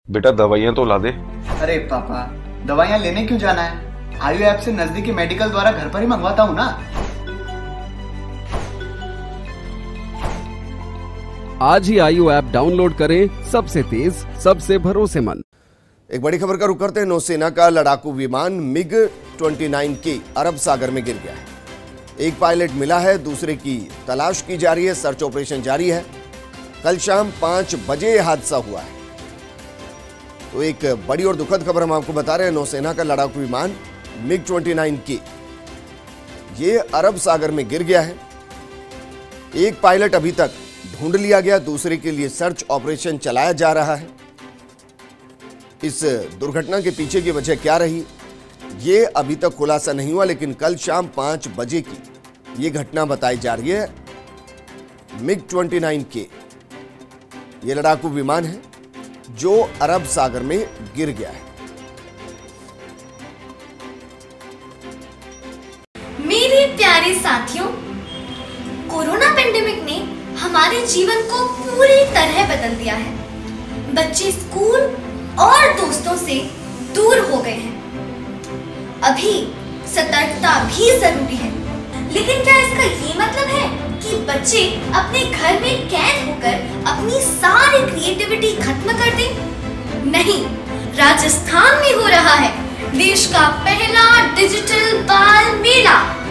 बेटा दवाइयाँ तो ला दे। अरे पापा, दवाइयाँ लेने क्यों जाना है? आयु ऐप से नजदीकी मेडिकल द्वारा घर पर ही मंगवाता हूँ ना। आज ही आयु ऐप डाउनलोड करें, सबसे तेज, सबसे भरोसेमंद। एक बड़ी खबर का रुख करते हैं। नौसेना का लड़ाकू विमान MiG-29K अरब सागर में गिर गया है। एक पायलट मिला है, दूसरे की तलाश की जा रही है। सर्च ऑपरेशन जारी है। कल शाम 5 बजे यह हादसा हुआ है। तो एक बड़ी और दुखद खबर हम आपको बता रहे हैं। नौसेना का लड़ाकू विमान MiG-29K ये अरब सागर में गिर गया है। एक पायलट अभी तक ढूंढ लिया गया, दूसरे के लिए सर्च ऑपरेशन चलाया जा रहा है। इस दुर्घटना के पीछे की वजह क्या रही, ये अभी तक खुलासा नहीं हुआ, लेकिन कल शाम 5 बजे की ये घटना बताई जा रही है। MiG-29K ये लड़ाकू विमान है जो अरब सागर में गिर गया है। मेरे प्यारे साथियों, कोरोना पेंडेमिक ने हमारे जीवन को पूरी तरह बदल दिया है। बच्चे स्कूल और दोस्तों से दूर हो गए हैं। अभी सतर्कता भी जरूरी है, लेकिन क्या इसका ये मतलब है कि बच्चे अपने घर में कैद होकर अपनी सारी क्रिएटिविटी खत्म कर दें? नहीं, राजस्थान में हो रहा है देश का पहला डिजिटल बाल मेला।